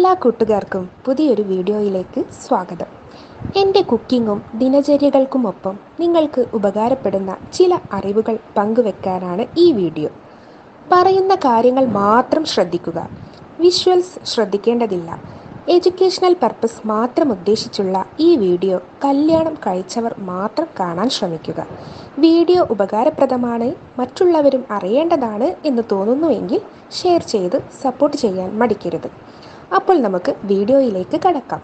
എല്ലാ കൂട്ടുകാർക്കും പുതിയൊരു വീഡിയോയിലേക്ക് സ്വാഗതം. എൻ്റെ കുക്കിങ്ങും ദിനചര്യകൾക്കുമൊപ്പം നിങ്ങൾക്ക് ഉപകാരപ്പെടുന്ന ചില അറിവുകൾ പങ്കുവെക്കാനാണ് ഈ വീഡിയോ. പറയുന്ന കാര്യങ്ങൾ മാത്രം ശ്രദ്ധിക്കുക. വിഷ്വൽസ് ശ്രദ്ധിക്കേണ്ടതില്ല. എഡ്യൂക്കേഷണൽ പർപ്പസ് മാത്രം ഉദ്ദേശിച്ചുള്ള ഈ വീഡിയോ കല്യാണം കഴിച്ചവർ മാത്രം കാണാൻ ശ്രമിക്കുക. വീഡിയോ ഉപകാരപ്രദമാണ്, മറ്റുള്ളവരും അറിയേണ്ടതാണ് എന്ന് തോന്നുന്നുവെങ്കിൽ ഷെയർ ചെയ്ത് സപ്പോർട്ട് ചെയ്യാൻ മടിക്കരുത്. അപ്പോൾ നമുക്ക് വീഡിയോയിലേക്ക് കടക്കാം.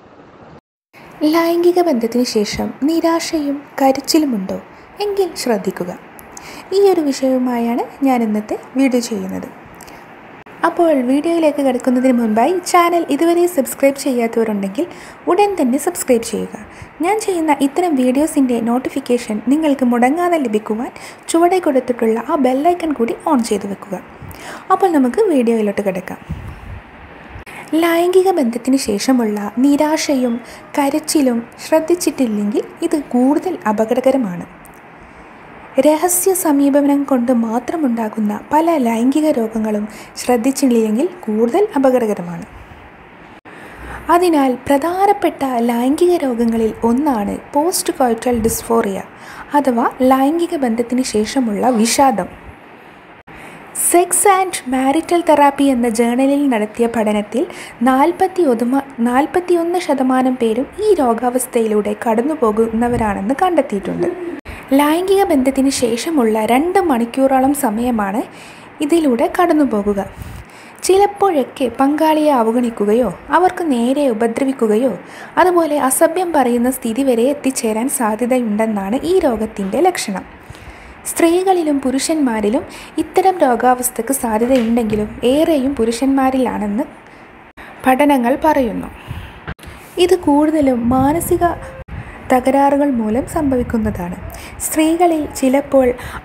ലൈംഗിക ബന്ധത്തിന് ശേഷം നിരാശയും കരച്ചിലുമുണ്ടോ എങ്കിൽ ശ്രദ്ധിക്കുക. ഈ ഒരു വിഷയവുമായാണ് ഞാൻ ഇന്നത്തെ വീഡിയോ ചെയ്യുന്നത്. അപ്പോൾ വീഡിയോയിലേക്ക് കടക്കുന്നതിന് മുൻപായി ചാനൽ ഇതുവരെ സബ്സ്ക്രൈബ് ചെയ്യാത്തവരുണ്ടെങ്കിൽ ഉടൻ തന്നെ സബ്സ്ക്രൈബ് ചെയ്യുക. ഞാൻ ചെയ്യുന്ന ഇത്തരം വീഡിയോസിൻ്റെ നോട്ടിഫിക്കേഷൻ നിങ്ങൾക്ക് മുടങ്ങാതെ ലഭിക്കുവാൻ ചുവടെ കൊടുത്തിട്ടുള്ള ആ ബെല്ലൈക്കൺ കൂടി ഓൺ ചെയ്ത് വെക്കുക. അപ്പോൾ നമുക്ക് വീഡിയോയിലോട്ട് കിടക്കാം. ലൈംഗിക ബന്ധത്തിന് ശേഷമുള്ള നിരാശയും കരച്ചിലും ശ്രദ്ധിച്ചിട്ടില്ലെങ്കിൽ ഇത് കൂടുതൽ അപകടകരമാണ്. രഹസ്യ സമീപനം കൊണ്ട് മാത്രമുണ്ടാകുന്ന പല ലൈംഗിക രോഗങ്ങളും ശ്രദ്ധിച്ചില്ലെങ്കിൽ കൂടുതൽ അപകടകരമാണ്. അതിനാൽ പ്രധാനപ്പെട്ട ലൈംഗിക രോഗങ്ങളിൽ ഒന്നാണ് പോസ്റ്റ് കോയിറ്റൽ ഡിസ്ഫോറിയ അഥവാ ലൈംഗിക ബന്ധത്തിന് ശേഷമുള്ള വിഷാദം. സെക്സ് ആൻഡ് മാരിറ്റൽ തെറാപ്പി എന്ന ജേണലിൽ നടത്തിയ പഠനത്തിൽ 41% പേരും ഈ രോഗാവസ്ഥയിലൂടെ കടന്നുപോകുന്നവരാണെന്ന് കണ്ടെത്തിയിട്ടുണ്ട്. ലൈംഗിക ബന്ധത്തിന് ശേഷമുള്ള 2 മണിക്കൂറോളം സമയമാണ് ഇതിലൂടെ കടന്നുപോകുക. ചിലപ്പോഴൊക്കെ പങ്കാളിയെ അവഗണിക്കുകയോ അവർക്ക് നേരെ ഉപദ്രവിക്കുകയോ അതുപോലെ അസഭ്യം പറയുന്ന സ്ഥിതി വരെ എത്തിച്ചേരാൻ സാധ്യതയുണ്ടെന്നാണ് ഈ രോഗത്തിൻ്റെ ലക്ഷണം. സ്ത്രീകളിലും പുരുഷന്മാരിലും ഇത്തരം രോഗാവസ്ഥയ്ക്ക് സാധ്യതയുണ്ടെങ്കിലും ഏറെയും പുരുഷന്മാരിലാണെന്ന് പഠനങ്ങൾ പറയുന്നു. ഇത് കൂടുതലും മാനസിക തകരാറുകൾ മൂലം സംഭവിക്കുന്നതാണ്. സ്ത്രീകളിൽ ചിലപ്പോൾ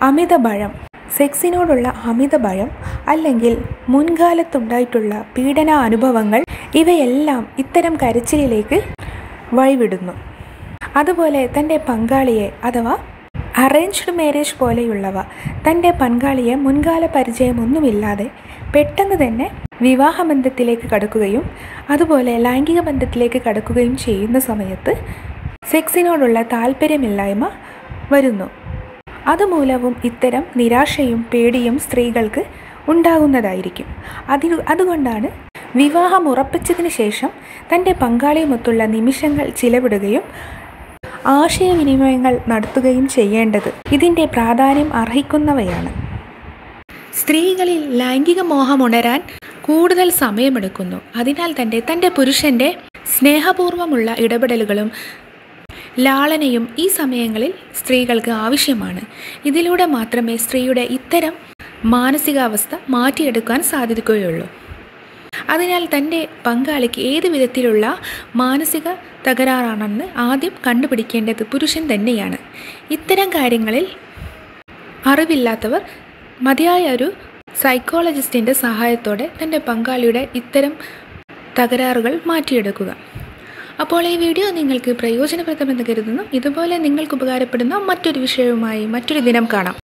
സെക്സിനോടുള്ള അമിത ഭയം അല്ലെങ്കിൽ മുൻകാലത്തുണ്ടായിട്ടുള്ള പീഡന അനുഭവങ്ങൾ ഇവയെല്ലാം ഇത്തരം കരച്ചിലിലേക്ക് വഴിവിടുന്നു. അതുപോലെ തൻ്റെ പങ്കാളിയെ അഥവാ അറേഞ്ച്ഡ് മാരേജ് പോലെയുള്ളവ തൻ്റെ പങ്കാളിയെ മുൻകാല പരിചയമൊന്നുമില്ലാതെ പെട്ടെന്ന് തന്നെ വിവാഹബന്ധത്തിലേക്ക് കടക്കുകയും അതുപോലെ ലൈംഗിക ബന്ധത്തിലേക്ക് കടക്കുകയും ചെയ്യുന്ന സമയത്ത് സെക്സിനോടുള്ള താല്പര്യമില്ലായ്മ വരുന്നു. അതുമൂലവും ഇത്തരം നിരാശയും പേടിയും സ്ത്രീകൾക്ക് ഉണ്ടാകുന്നതായിരിക്കും. അതുകൊണ്ടാണ് വിവാഹം ഉറപ്പിച്ചതിന് ശേഷം തൻ്റെ പങ്കാളിയുമൊത്തുള്ള നിമിഷങ്ങൾ ചിലവിടുകയും ആശയവിനിമയങ്ങൾ നടത്തുകയും ചെയ്യേണ്ടത് ഇതിൻ്റെ പ്രാധാന്യം അർഹിക്കുന്നവയാണ്. സ്ത്രീകളിൽ ലൈംഗിക മോഹം ഉണരാൻ കൂടുതൽ സമയമെടുക്കുന്നു. അതിനാൽ തന്നെ തൻ്റെ പുരുഷൻ്റെ സ്നേഹപൂർവ്വമുള്ള ഇടപെടലുകളും ലാളനയും ഈ സമയങ്ങളിൽ സ്ത്രീകൾക്ക് ആവശ്യമാണ്. ഇതിലൂടെ മാത്രമേ സ്ത്രീയുടെ ഇത്തരം മാനസികാവസ്ഥ മാറ്റിയെടുക്കാൻ സാധിക്കുകയുള്ളൂ. അതിനാൽ തൻ്റെ പങ്കാളിക്ക് ഏത് വിധത്തിലുള്ള മാനസിക തകരാറാണെന്ന് ആദ്യം കണ്ടുപിടിക്കേണ്ടത് പുരുഷൻ തന്നെയാണ്. ഇത്തരം കാര്യങ്ങളിൽ അറിവില്ലാത്തവർ മതിയായ ഒരു സൈക്കോളജിസ്റ്റിൻ്റെ സഹായത്തോടെ തൻ്റെ പങ്കാളിയുടെ ഇത്തരം തകരാറുകൾ മാറ്റിയെടുക്കുക. അപ്പോൾ ഈ വീഡിയോ നിങ്ങൾക്ക് പ്രയോജനപ്രദമെന്ന് കരുതുന്നു. ഇതുപോലെ നിങ്ങൾക്ക് ഉപകാരപ്പെടുന്ന മറ്റൊരു വിഷയവുമായി മറ്റൊരു ദിനം കാണാം.